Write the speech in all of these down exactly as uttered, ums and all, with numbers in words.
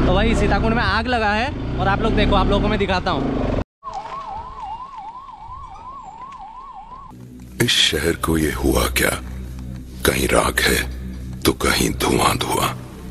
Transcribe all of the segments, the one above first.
तो वही सीताकुंड में आग लगा है और आप लोग देखो, आप लोगों को मैं दिखाता हूँ। इस शहर को ये हुआ क्या, कहीं राख है तो कहीं धुआं धुआं।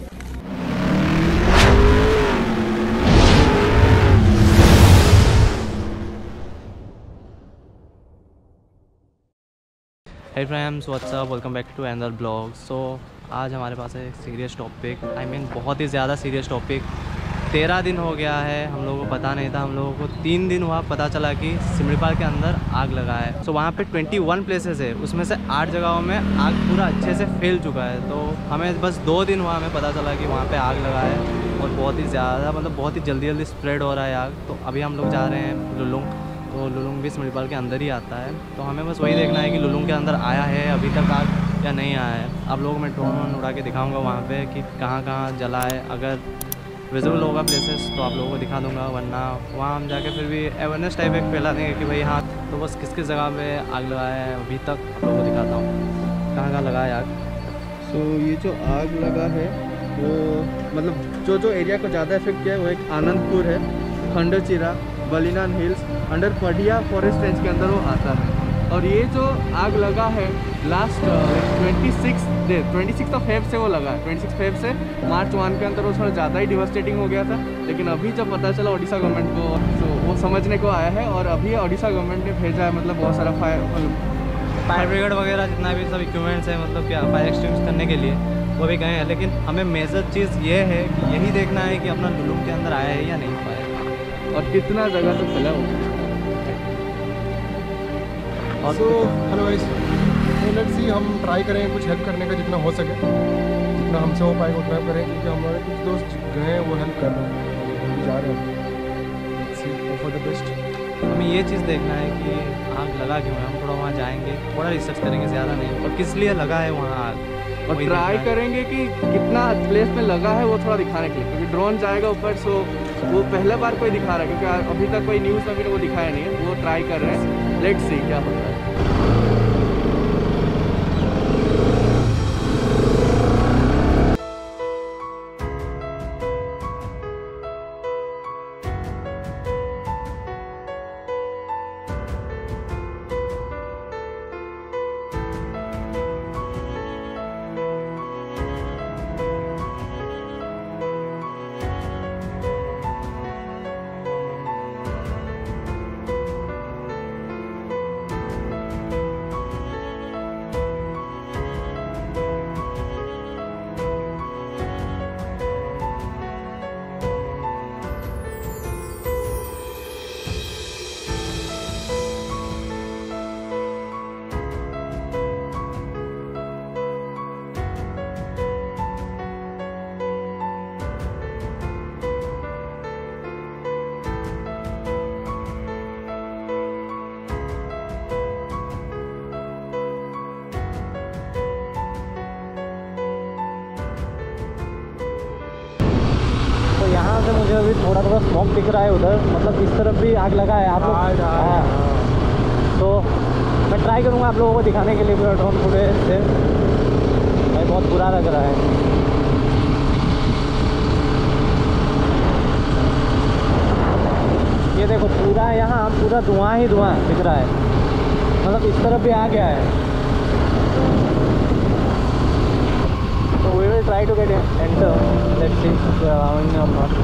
Hey friends, what's up? Welcome back to another blog. So आज हमारे पास है एक सीरियस टॉपिक, आई मीन बहुत ही ज़्यादा सीरियस टॉपिक। तेरह दिन हो गया है, हम लोगों को पता नहीं था। हम लोगों को तीन दिन हुआ पता चला कि सिमड़ीपाल के अंदर आग लगा है। सो so, वहाँ पे इक्कीस प्लेसेस है, उसमें से आठ जगहों में आग पूरा अच्छे से फैल चुका है। तो हमें बस दो दिन हुआ हमें पता चला कि वहाँ पे आग लगा है और बहुत ही ज़्यादा, मतलब बहुत ही जल्दी जल्दी स्प्रेड हो रहा है आग। तो अभी हम लोग जा रहे हैं लुलुंग, तो लुलुंग भी सिमड़ीपाल के अंदर ही आता है। तो हमें बस वही देखना है कि लुलुंग के अंदर आया है अभी तक आग या नहीं आया है। आप लोगों को मैं ड्रोन उड़ा के दिखाऊंगा वहाँ पे कि कहाँ कहाँ जला है। अगर विजिबल होगा प्लेसेस तो आप लोगों को दिखा दूंगा, वरना वहाँ हम जाके फिर भी अवेयरनेस टाइप एक फैला देंगे कि भाई हाँ, तो बस किस किस जगह पे आग लगाया है अभी तक आप लोगों को दिखाता हूँ कहाँ कहाँ लगा है आग। सो so, ये जो आग लगा है वो मतलब जो जो एरिया को ज़्यादा इफेक्ट किया है वो एक आनंदपुर है, Khandchira, Balinan hills, under Padia forest range के अंदर वो आता है। और ये जो आग लगा है last twenty six day twenty six of Feb से वो लगा है। ट्वेंटी सिक्स फेब से मार्च वन के अंदर वो थोड़ा ज़्यादा ही डिवास्टेटिंग हो गया था। लेकिन अभी जब पता चला ओडिशा गवर्नमेंट को, तो वो समझने को आया है और अभी ओडिशा गवर्नमेंट ने भेजा है, मतलब बहुत सारा फायर फायर ब्रिगेड वगैरह जितना भी सब इक्विपमेंट्स है, मतलब क्या फायर एक्सटिंग्विश करने के लिए वो भी गए हैं। लेकिन हमें मेजर चीज़ ये है कि यही देखना है कि अपना लुलुंग के अंदर आया है या नहीं पाया और कितना जगह से फैला हो। और तो हेलो गाइस, लेट्स सी, हम ट्राई करेंगे कुछ हेल्प करने का जितना हो सके, जितना हमसे हो पाएगा उतना करें, क्योंकि हमारे कुछ दोस्त गए हैं वो हेल्प कर रहे हैं, जा रहे हैं। See for the best. हमें ये चीज़ देखना है कि आग लगा क्यों है। हम थोड़ा वहाँ जाएंगे, थोड़ा रिसर्च करेंगे, ज़्यादा नहीं, और किस लिए लगा है वहाँ आग, और ट्राई करेंगे कि कितना प्लेस में लगा है वो थोड़ा दिखाने के लिए, क्योंकि ड्रोन जाएगा ऊपर। सो वो पहले बार कोई दिखा रहा है, क्योंकि अभी तक कोई न्यूज़ में भी वो दिखाया नहीं है। वो ट्राई कर रहे हैं, लेट्स सी क्या होता है। यहाँ से मुझे अभी थोड़ा थोड़ा स्मोक दिख रहा है उधर, मतलब इस तरफ भी आग लगा है। आप लोग हाँ, तो मैं ट्राई करूँगा आप लोगों को दिखाने के लिए पूरा ड्रोन फुटेज से। भाई बहुत बुरा लग रहा है। ये देखो पूरा यहाँ पूरा धुआं ही धुआं दिख रहा है, मतलब इस तरफ भी आ गया है। We will try to get enter. Let's see if they are allowing or not.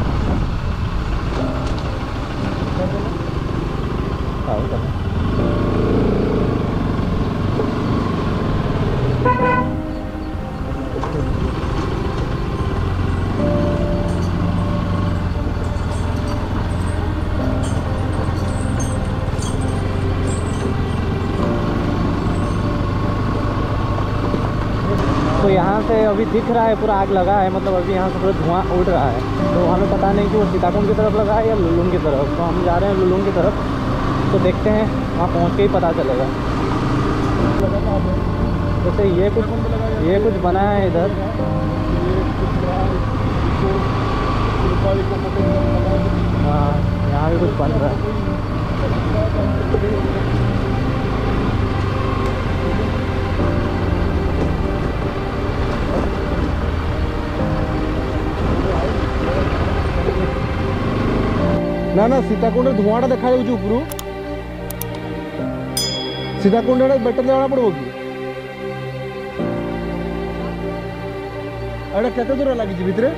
तो यहाँ से अभी दिख रहा है पूरा आग लगा है, मतलब अभी यहाँ से पूरा धुआं उड़ रहा है। तो हमें पता नहीं कि वो सीताकुंड की तरफ लगा है या लुलुंग की तरफ। तो हम जा रहे हैं लुलुंग की तरफ, तो देखते हैं वहाँ पहुँच के ही पता चलेगा। जैसे ये कुछ ये कुछ बना है इधर, हाँ यहाँ भी कुछ बन रहा है। ନା ନା ସୀତାକୁଣ୍ଡ ଧୂଆଁଟା ଦେଖାଯାଉଛି ଉପରୁ। ସୀତାକୁଣ୍ଡ ବେଟର ଜଣା ପଡ଼ିବ କି? ଏଇଟା କେତେ ଦୂର ଲାଗିଛି ଭିତରେ?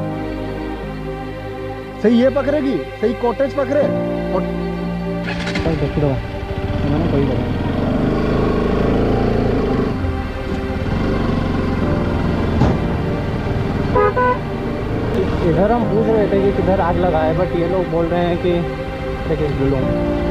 ସେଇ ଇଏ ପାଖରେ କି ସେଇ କଟେଜ ପାଖରେ? ଦେଖିଦେବା ସେମାନେ କହିଦେବା। इधर हम पूछ रहे थे कि किधर आग लगा है, बट ये लोग बोल रहे हैं कि देखिए जुलूम।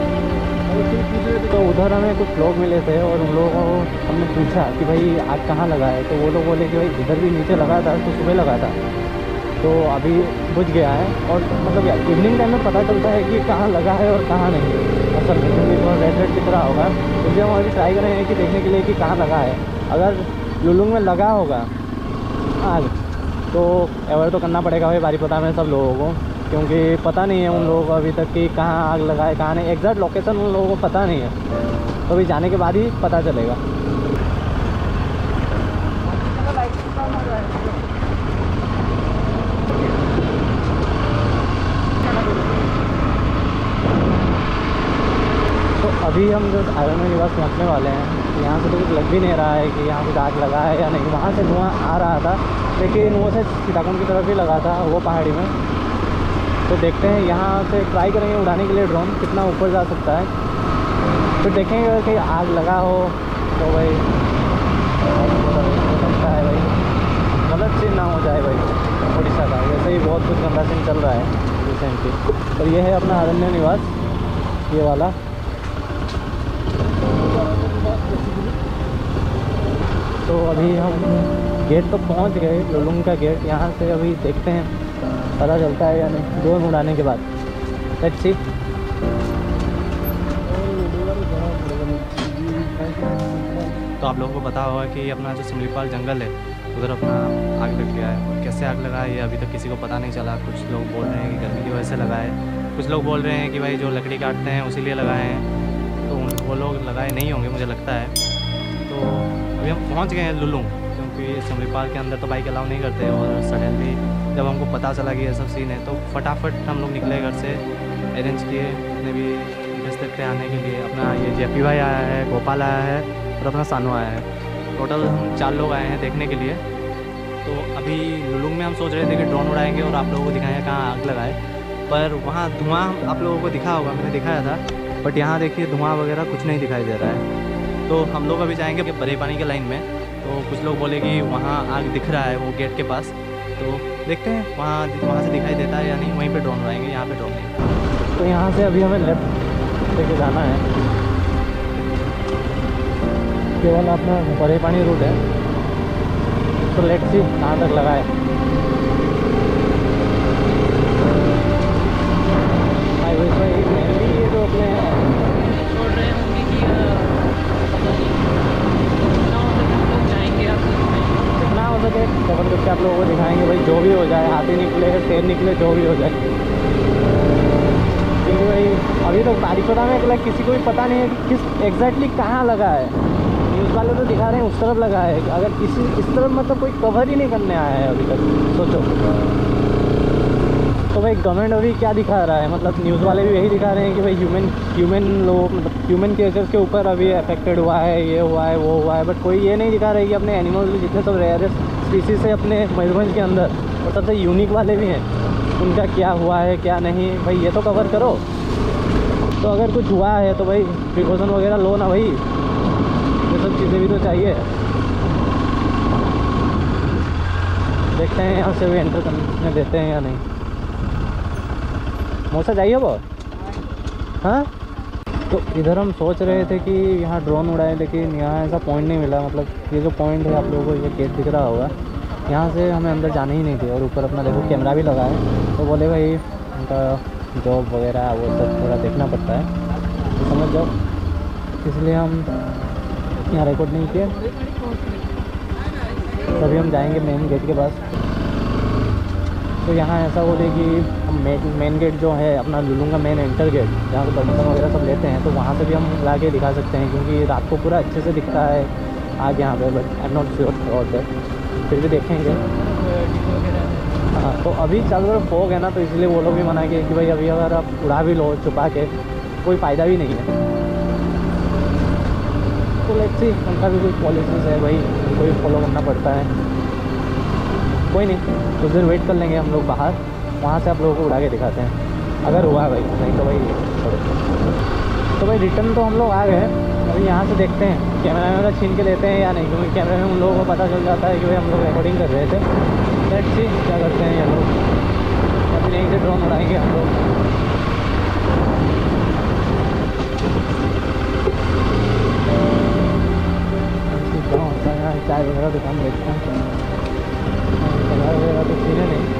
तो उधर हमें कुछ लोग मिले थे और उन लोगों को हमने पूछा कि भाई आग कहाँ लगा है, तो वो लोग बोले कि भाई इधर भी नीचे लगा था, तो सुबह लगा था, तो अभी बुझ गया है। और मतलब इवनिंग टाइम में पता चलता है कि कहाँ लगा है और कहाँ नहीं असल में, क्योंकि तो रेड रेड दिख रहा होगा। इसलिए हम अभी ट्राई कर रहे हैं कि देखने के लिए कि कहाँ लगा है। अगर लुलुंग में लगा होगा आग तो एवर तो करना पड़ेगा भाई बारीपदा में सब लोगों को, क्योंकि पता नहीं है उन लोगों को अभी तक कि कहाँ आग लगा है कहाँ नहीं। एग्जैक्ट लोकेशन उन लोगों को पता नहीं है, तो अभी जाने के बाद ही पता चलेगा। तो अभी हम जो आयरन निवास पहुँचने वाले हैं, यहाँ से तो कुछ लग भी नहीं रहा है कि यहाँ कुछ आग लगा है या नहीं। वहाँ से धुआं आ रहा था, लेकिन वो से सीताकुंड की तरफ ही लगा था वो पहाड़ी में। तो देखते हैं, यहाँ से ट्राई करेंगे उड़ाने के लिए ड्रोन कितना ऊपर जा सकता है, फिर देखेंगे अगर कहीं आग लगा हो तो भाई हो सकता है भाई गलत सीन ना हो जाए भाई उड़ीसा का। वैसे ही बहुत कुछ गंदा सीन चल रहा है रिसेंटली। और ये है अपना अरण्य निवास, ये वाला। तो अभी हम गेट तो पहुंच गए, लुलुंग का गेट। यहाँ से अभी देखते हैं पता चलता है या नहीं ड्रोन उड़ाने के बाद। Let's see. तो आप लोगों को पता होगा कि अपना जो सिमलीपाल जंगल है उधर अपना आग लग गया है। और कैसे आग लगा है ये अभी तक किसी को पता नहीं चला। कुछ लोग बोल रहे हैं कि गर्मी की वजह से लगा है, कुछ लोग बोल रहे हैं कि भाई जो लकड़ी काटते हैं उसी लिए लगाए हैं, तो वो लोग लगाए नहीं होंगे मुझे लगता है। तो अभी हम पहुंच गए हैं लुलुंग, क्योंकि सिमलीपाल के अंदर तो बाइक अलाउ नहीं करते। और सडनली जब हमको पता चला कि ये सब सीन है तो फटाफट हम लोग निकले घर से, अरेंज किए अपने भी डिस्ट्रिक्ट पे आने के लिए। अपना ये जेपी भाई आया है, गोपाल आया है और अपना सानू आया है। टोटल हम चार लोग आए हैं देखने के लिए। तो अभी लुलुंग में हम सोच रहे थे कि ड्रोन उड़ाएंगे और आप लोगों को दिखाएंगे कहाँ आग लगाए, पर वहाँ धुआं आप लोगों को दिखा होगा, मैंने दिखाया था। बट यहाँ देखिए धुआं वगैरह कुछ नहीं दिखाई दे रहा है। तो हम लोग अभी जाएंगे बड़े पानी के लाइन में। तो कुछ लोग बोले कि वहाँ आग दिख रहा है वो गेट के पास, तो देखते हैं वहाँ वहाँ से दिखाई देता है या नहीं। वहीं पे ड्रोन उड़ाएंगे, यहाँ पे ड्रोन नहीं। तो यहाँ से अभी हमें लेफ्ट लेके जाना है, केवल अपना बड़े पानी रूट है। तो लेट्स सी कहाँ तक लगा है। मेनली ये जो अपने छोड़ रहे होंगे कि जितना हो सके कवर करके आप लोगों को दिखाएंगे भाई, जो भी हो जाए, हाथी निकले शेर निकले जो भी हो जाए। क्योंकि भाई अभी तो बारीपदा में लाइक किसी को भी पता नहीं है कि किस एग्जैक्टली कहाँ लगा है। न्यूज़ वाले तो दिखा रहे हैं उस तरफ लगा है, अगर किसी इस तरफ मतलब कोई कवर ही नहीं करने आया है अभी तक, सोचो। तो भाई गवर्नमेंट अभी क्या दिखा रहा है, मतलब न्यूज़ वाले भी यही दिखा रहे हैं कि भाई ह्यूमन ह्यूमन लोग मतलब ह्यूमन केसेस के ऊपर अभी अफेक्टेड हुआ है, ये हुआ है वो हुआ है। बट कोई ये नहीं दिखा रहा है कि अपने एनिमल्स जितने सब रेयरेस्ट स्पीसीज है अपने मयूरभंज के अंदर, और सबसे यूनिक वाले भी हैं, उनका क्या हुआ है क्या नहीं, भाई ये तो कवर करो। तो अगर कुछ हुआ है तो भाई प्रिकॉशन वगैरह लो ना भाई, ये सब चीज़ें भी तो चाहिए। देखते हैं यहाँ से भी एंटर करने देते हैं या नहीं। मौसा जाइए वो हाँ। तो इधर हम सोच रहे थे कि यहाँ ड्रोन उड़ाए, लेकिन यहाँ ऐसा पॉइंट नहीं मिला। मतलब ये जो पॉइंट है आप लोगों को ये गेट दिख रहा होगा, यहाँ से हमें अंदर जाने ही नहीं थे। और ऊपर अपना देखो कैमरा भी लगा है, तो बोले भाई उनका जॉब वगैरह वो सब थोड़ा देखना पड़ता है, तो समझ जाओ, इसलिए हम यहाँ रिकॉर्ड नहीं किए। तभी हम जाएंगे मेन गेट के पास। तो यहाँ ऐसा बोले कि हम मेन मेन गेट जो है अपना लुलुंग का मेन एंटर गेट, जहाँ पर परमिशन वगैरह सब लेते हैं, तो वहाँ से भी हम ला के दिखा सकते हैं, क्योंकि रात को पूरा अच्छे से दिखता है आग यहाँ पे। But I am not sure about that, फिर भी देखेंगे। हाँ, तो अभी चारों तरफ फॉग है ना, तो इसलिए वो लोग भी मना किए कि भाई अभी अगर आप उड़ा भी लो छुपा के कोई फ़ायदा भी नहीं है। तो लेट्स सी, उनका भी कुछ पॉलिसीज है भाई, उनको भी फॉलो करना पड़ता है। कोई नहीं, कुछ देर वेट कर लेंगे हम लोग बाहर, वहाँ से आप लोगों को उड़ा के दिखाते हैं अगर हुआ भाई, नहीं तो भाई छोड़ो। तो भाई रिटर्न तो हम लोग आ गए, अभी यहाँ से देखते हैं कैमरा वैमरा छीन के लेते हैं या नहीं, क्योंकि कैमरे में उन लोगों को पता चल जाता है कि भाई हम लोग रिकॉर्डिंग कर रहे थे। लेट्स सी क्या करते हैं ये लोग, अभी यहीं से ड्रोन उड़ाएंगे हम लोग। चाय वगैरह दुकान देखते हैं, चाय वगैरह तो छीने नहीं।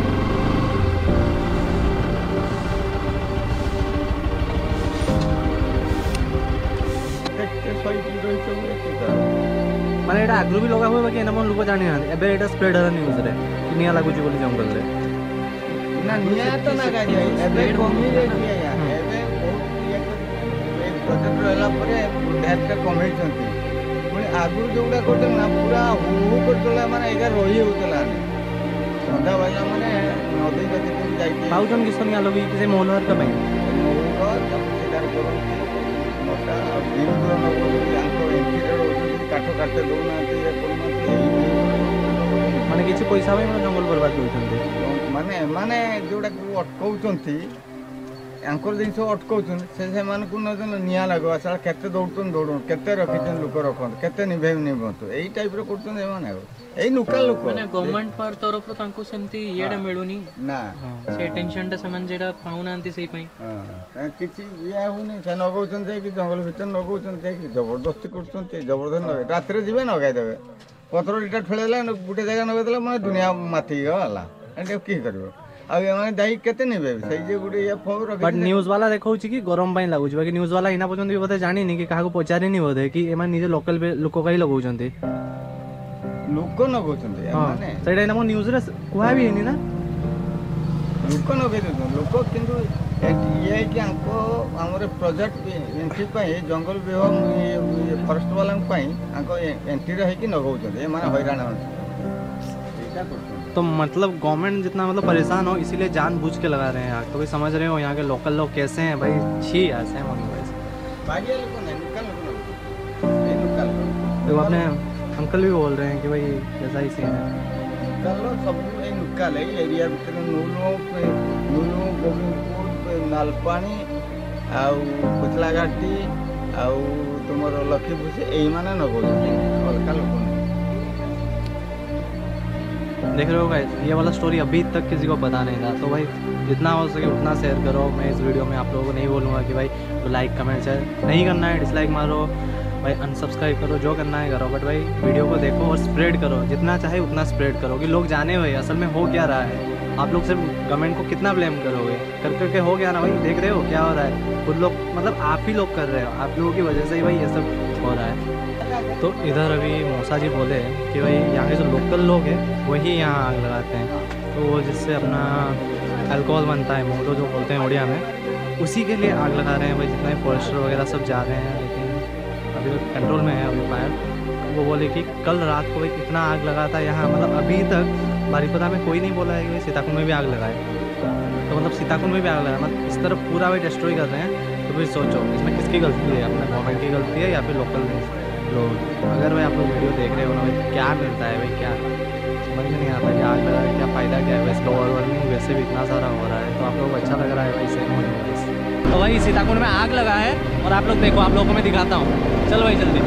ମାନେ ଏଇଟା ଆଗରୁ ବି ଲଗା ହୁଏ, ବାକି ଏନା ଲୋକ ଜାଣିନାହାନ୍ତି। ଏବେ ଏଇଟା ସ୍ପ୍ରେଡ୍ ହେଲା ନ୍ୟୁଜ୍ରେ କି ନିଆଁ ଲାଗୁଛି ବୋଲି ଜଙ୍ଗଲରେ। ନା ନିଆଁ ତ ଲାଗାଯାଏ, ଏବେ କମି ଯାଇଛି ଆଜ୍ଞା। ଏବେ ବହୁତ ଇଏ ଏଇ ପ୍ରୋଜେକ୍ଟ ରହିଲା ପରେ ଢେରଟା କମେଇଛନ୍ତି। ପୁଣି ଆଗରୁ ଯେଉଁଗୁଡ଼ା କରୁଥିଲେ ନା ପୁରା ହୁ ହୁ କରୁଥିଲା, ମାନେ ଏଇଟା ରହି ହେଉଥିଲା। ସନ୍ଧ୍ୟା ବାଜିଲା ମାନେ ନଦୀ ଯଦି ଯାଇକି ପାଉଛନ୍ତି କିସ ନିଆଁ ଲଗେଇକି ସେ ମହୁଲ ହରିକା ପାଇଁ ମହୁଲ ସେଟାର କରନ୍ତି ନଟା ଆଉ ଦିନ ଦୂର ନକରୁଛନ୍ତି। ଆଙ୍କ ଏଣ୍ଟ୍ରିରେ ରହୁଛନ୍ତି, କାଠ କାଟତେ ଦେଉନାହାନ୍ତି, ଇଏ କରୁନାହାନ୍ତି। ମାନେ କିଛି ପଇସା ପାଇଁ ମାନେ ଜଙ୍ଗଲ ବର୍ବାଦ କରୁଛନ୍ତି। ମାନେ ମାନେ ଯେଉଁଟାକୁ ଅଟକାଉଛନ୍ତି, ଆଙ୍କର ଜିନିଷ ଅଟକାଉଛନ୍ତି, ସେ ସେମାନଙ୍କୁ ନେଉଛନ୍ତି ନିଆଁ ଲାଗିବ। ସେଟା କେତେ ଦୌଡ଼ୁଛନ୍ତି ଦୌଡ଼ନ୍ତୁ, କେତେ ରଖିଛନ୍ତି ଲୋକ ରଖନ୍ତୁ, କେତେ ନିଭେଇ ନିଭନ୍ତୁ, ଏଇ ଟାଇପ୍ର କରୁଛନ୍ତି ଏମାନେ। ଆଉ ଏଇ ଲୋକାଲ ଲୋକ ମାନେ ଗଭର୍ଣ୍ଣମେଣ୍ଟ ପାର ତରଫରୁ ତାଙ୍କୁ ସେମିତି ଇଏଟା ମିଳୁନି ନା, ସେ ଟେନସନଟା ସେମାନେ ଯେଟା ପାଉନାହାନ୍ତି ସେଇ ପାଇଁ କିଛି ଇଏ ହେଉନି। ସେ ନଗଉଛନ୍ତି ଯାଇକି ଜଙ୍ଗଲ ଭିତରେ ନଗଉଛନ୍ତି, ଯାଇକି ଜବରଦସ୍ତି କରୁଛନ୍ତି। ଜବରଦସ୍ତି ନଗାଇ ରାତିରେ ଯିବେ ନଗାଇଦେବେ, ପତ୍ର ଦୁଇଟା ଖେଳେଇଲେ ଗୋଟେ ଜାଗା ନଗାଇଦେଲେ ମାନେ ଦୁନିଆ ମାତିକି ଗଲା। ଏଠି କିଏ କରିବ? ଆଉ ଏମାନେ ଯାଇକି କେତେ ନେବେ? ସେଇ ଯେ ଗୋଟେ ଇଏ ଫୋନ୍ ରଖି ବଟ୍ ନ୍ୟୁଜ୍ ବାଲା ଦେଖାଉଛି କି ଗରମ ପାଇଁ ଲାଗୁଛି, ବାକି ନ୍ୟୁଜ୍ ବାଲା ଏଇନା ପର୍ଯ୍ୟନ୍ତ ବି ବୋଧେ ଜାଣିନି କି କାହାକୁ ପଚାରିନି ବୋଧେ କି ଏମାନେ ନିଜେ ଲୋକାଲ ଲୋକ କାହିଁ ଲଗାଉଛନ୍ତି। ଲୋକ ନଗଉଛନ୍ତି ସେଇଟା ଏଇନା ମୋ ନ୍ୟୁଜ୍ରେ କୁହା ବି ହେଇନି ନା, ଲୋକ ନଗେଇ ଦେଉଛନ୍ତି ଲୋକ। କିନ୍ତୁ ଇଏ ହେଇକି ଆଙ୍କ ଆମର ପ୍ରୋଜେକ୍ଟ ଏଣ୍ଟ୍ରି ପାଇଁ ଜଙ୍ଗଲ ବିଭାଗ ଫରେଷ୍ଟ ବାଲାଙ୍କ ପାଇଁ ଆଙ୍କ ଏଣ୍ଟ୍ରିରେ ହେଇକି ନଗଉଛନ୍ତି। ଏମାନେ ହଇରାଣ ହେଉଛନ୍ତି, ଏଇଟା କରୁଛନ୍ତି। तो मतलब गवर्नमेंट जितना मतलब परेशान हो इसीलिए जानबूझ के लगा रहे हैं आग। तो भाई समझ रहे हो यहाँ के लोकल लोग कैसे हैं भाई, छी ऐसे हैं मम्मी भाई। तो अपने अंकल भी बोल रहे हैं कि भाई ऐसा ही सीन है। सब लोकल है एरिया भर नूलो नूलो गोविंदपुर नालपानी आउ कुचला घाटी आउ तुम लक्ष्मीपुर यही मैंने नगो अलग लोक। देख रहे हो गाइस, ये वाला स्टोरी अभी तक किसी को पता नहीं था। तो भाई जितना हो सके उतना शेयर करो। मैं इस वीडियो में आप लोगों को नहीं बोलूँगा कि भाई तो लाइक कमेंट शेयर नहीं करना है, डिसलाइक मारो भाई, अनसब्सक्राइब करो, जो करना है करो। बट भाई वीडियो को देखो और स्प्रेड करो, जितना चाहे उतना स्प्रेड करो कि लोग जाने भाई असल में हो क्या रहा है। आप लोग सिर्फ गवर्नमेंट को कितना ब्लेम करोगे, कर करके हो गया ना भाई। देख रहे हो क्या हो रहा है, खुद लोग मतलब आप ही लोग कर रहे हो, आप लोगों की वजह से ही भाई ये सब हो रहा है। तो इधर अभी मौसा जी बोले कि भाई यहाँ के जो लोकल लोग हैं वही यहाँ आग लगाते हैं। तो वो जिससे अपना अल्कोहल बनता है, मोटो जो बोलते हैं उड़िया में, उसी के लिए आग लगा रहे हैं भाई। जितना फॉरेस्टर वगैरह सब जा रहे हैं, लेकिन अभी तो कंट्रोल में है अभी फायर। वो बोले कि कल रात को भाई इतना आग लगा था यहाँ, मतलब अभी तक बारीपदा में कोई नहीं बोला है कि सीताकुंड में भी आग लगाए। तो मतलब सीताकुंड में भी आग लगाए, मतलब इस तरफ पूरा भाई डिस्ट्रॉय कर रहे हैं। तो फिर सोचो इसमें किसकी गलती है, अपने गवर्नमेंट की गलती है या फिर लोकल लोग। अगर भाई आप लोग वीडियो देख रहे हो ना भाई, क्या मिलता है भाई, क्या समझ में नहीं आता कि आग लगा के क्या फ़ायदा क्या है। वैसे ग्लोबल वार्मिंग वैसे भी इतना सारा हो रहा है, तो आप लोग को अच्छा लग रहा है भाई से। तो भाई सीताकुंड में आग लगा है और आप लोग देखो, आप लोगों को मैं दिखाता हूँ, चल भाई जल्दी।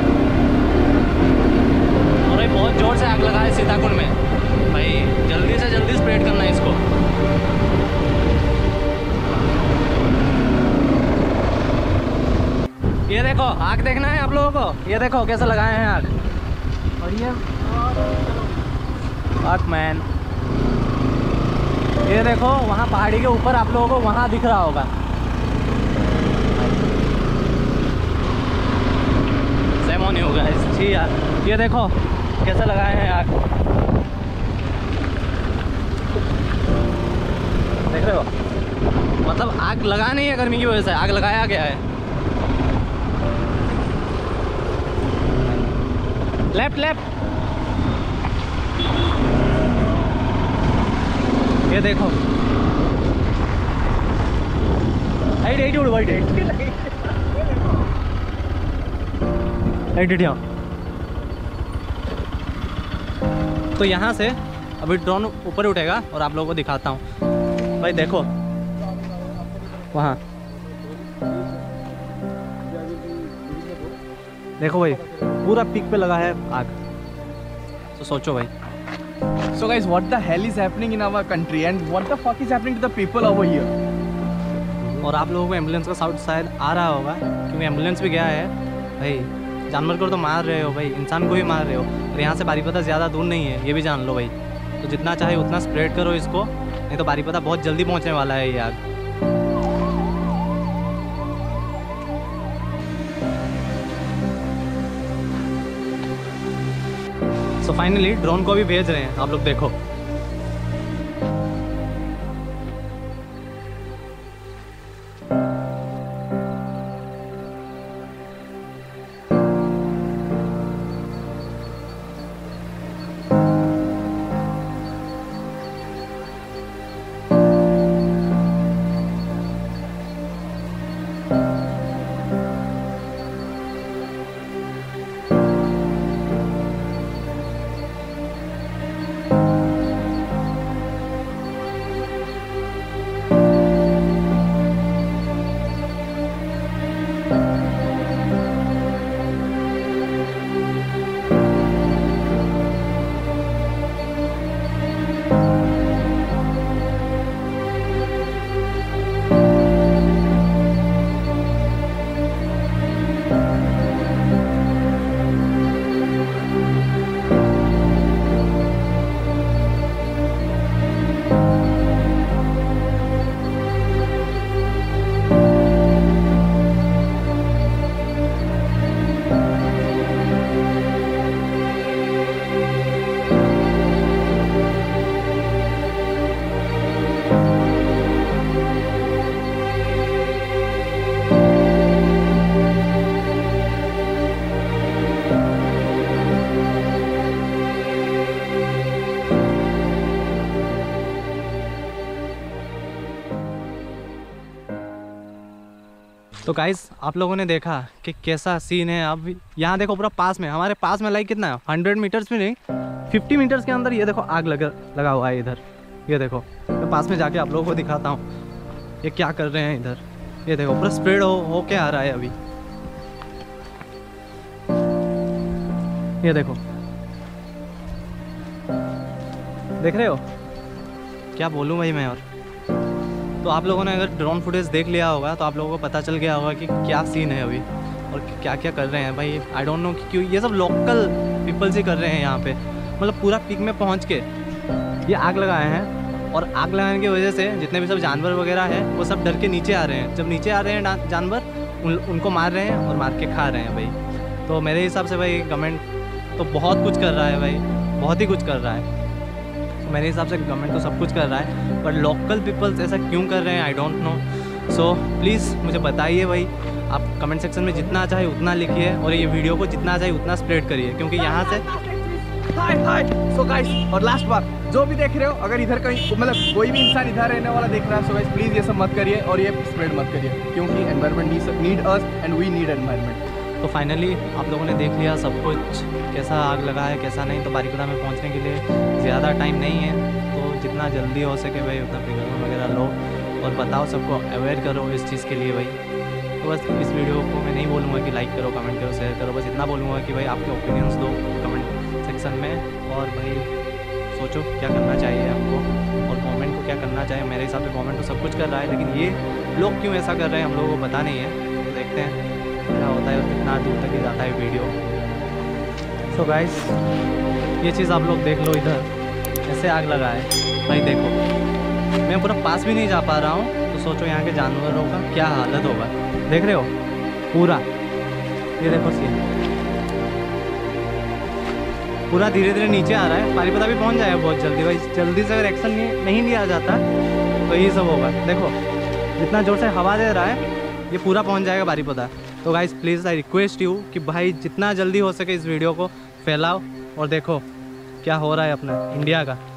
और भाई बहुत ज़ोर से आग लगा है सीताकुंड में भाई, जल्दी से जल्दी स्प्रेड करना है इसको। ये देखो आग देखना है आप लोगों को, ये देखो कैसे लगाए हैं आग। और ये आग मैन, ये देखो वहाँ पहाड़ी के ऊपर आप लोगों को वहाँ दिख रहा होगा। सेमो नहीं होगा जी यार, ये देखो कैसे लगाए हैं आग, देख रहे हो। मतलब आग लगा नहीं है गर्मी की वजह से, आग लगाया गया है। लेफ्ट लेफ्ट ये देखो हाइट हाइट उड़ वाइट हाइट हाइट। तो यहाँ से अभी ड्रोन ऊपर उठेगा और आप लोगों को दिखाता हूँ। भाई देखो वहाँ देखो भाई पूरा पीक पे लगा है आग। तो सोचो भाई। So guys, what the hell is happening in our country and what the fuck is happening to the people over here? और आप लोगों को एम्बुलेंस का साउंड शायद आ रहा होगा क्योंकि एम्बुलेंस भी गया है। भाई जानवर को तो मार रहे हो भाई, इंसान को भी मार रहे हो। और यहाँ से बारीपदा ज़्यादा दूर नहीं है, ये भी जान लो भाई। तो जितना चाहे उतना स्प्रेड करो इसको, नहीं तो बारीपदा बहुत जल्दी पहुँचने वाला है ये आग। सो फाइनली ड्रोन को भी भेज रहे हैं, आप लोग देखो। तो गाइस आप लोगों ने देखा कि कैसा सीन है। अब यहाँ देखो पूरा पास में, हमारे पास में लाइक कितना है, हंड्रेड मीटर्स में नहीं, फिफ्टी मीटर्स के अंदर ये देखो आग लगा लगा हुआ है इधर। ये देखो मैं पास में जाके आप लोगों को दिखाता हूँ ये क्या कर रहे हैं इधर। ये देखो पूरा स्प्रेड हो हो के आ रहा है अभी। ये देखो देख रहे हो, क्या बोलूँ भाई मैं। और तो आप लोगों ने अगर ड्रोन फुटेज देख लिया होगा तो आप लोगों को पता चल गया होगा कि क्या सीन है अभी और क्या क्या कर रहे हैं भाई। आई डोंट नो कि क्यों ये सब लोकल पीपल्स ही कर रहे हैं यहाँ पे। मतलब पूरा पीक में पहुँच के ये आग लगाए हैं और आग लगाने की वजह से जितने भी सब जानवर वगैरह हैं वो सब डर के नीचे आ रहे हैं। जब नीचे आ रहे हैं जानवर उन, उनको मार रहे हैं और मार के खा रहे हैं भाई। तो मेरे हिसाब से भाई गवर्नमेंट तो बहुत कुछ कर रहा है भाई, बहुत ही कुछ कर रहा है। मेरे हिसाब से गवर्नमेंट तो सब कुछ कर रहा है, पर लोकल पीपल्स ऐसा क्यों कर रहे हैं I don't know. So please मुझे बताइए भाई, आप कमेंट सेक्शन में जितना चाहे उतना लिखिए और ये वीडियो को जितना चाहे उतना स्प्रेड करिए, क्योंकि यहाँ से हाय हाय। सो गाइस और लास्ट बात, जो भी देख रहे हो अगर इधर कहीं मतलब कोई भी इंसान इधर रहने वाला देख रहा है, सो गाइस प्लीज़ ये सब मत करिए और ये स्प्रेड मत करिए, क्योंकि environment need us and we need environment. तो फाइनली आप लोगों ने देख लिया सब कुछ, कैसा आग लगा है कैसा नहीं। तो बारीपदा में पहुंचने के लिए ज़्यादा टाइम नहीं है, तो जितना जल्दी हो सके भाई उतना प्रिकॉशन वगैरह लो और बताओ सबको अवेयर करो इस चीज़ के लिए भाई। तो बस इस वीडियो को मैं नहीं बोलूँगा कि लाइक करो, कमेंट करो, शेयर करो, बस इतना बोलूँगा कि भाई आपके ओपिनियंस दो कमेंट सेक्शन में और भाई सोचो क्या करना चाहिए हमको और गवर्नमेंट को क्या करना चाहिए। मेरे हिसाब से गवर्नमेंट तो सब कुछ कर रहा है, लेकिन ये लोग क्यों ऐसा कर रहे हैं हम लोगों को पता नहीं है। तो देखते हैं क्या होता है और कितना दूर तक ही जाता है वीडियो। सो गाइस ये चीज़ आप लोग देख लो, इधर ऐसे आग लगा है भाई। देखो मैं पूरा पास भी नहीं जा पा रहा हूँ, तो सोचो यहाँ के जानवरों का क्या हालत होगा। देख रहे हो पूरा, ये देखो सीन पूरा धीरे धीरे नीचे आ रहा है। बारीपदा भी पहुँच जाएगा बहुत जल्दी भाई। जल्दी से अगर एक्शन नहीं लिया जाता तो यही सब होगा। देखो जितना जोर से हवा दे रहा है ये पूरा पहुंच जाएगा बारीपदा। तो guys please I request you कि भाई जितना जल्दी हो सके इस वीडियो को फैलाओ और देखो क्या हो रहा है अपना इंडिया का।